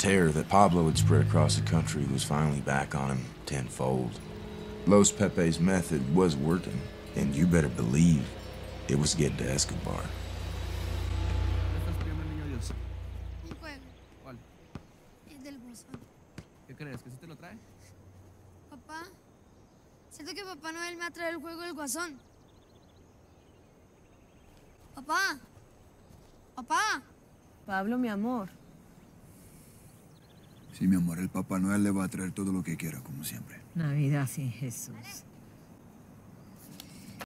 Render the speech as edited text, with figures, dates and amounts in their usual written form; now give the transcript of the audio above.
terror that Pablo had spread across the country was finally back on him tenfold. Los Pepes' method was working, and you better believe it was getting to Escobar. ¿Qué estás pidiendo, niño Dios? Un juego. ¿Cuál? Es del Guasón. ¿Qué crees? ¿Que sí te lo trae? Papá, siento que Papá Noel me ha traído el juego del Guasón. Papá. Papá. Pablo, mi amor. Sí, mi amor, el Papá Noel le va a traer todo lo que quiera, como siempre. Navidad sin Jesús.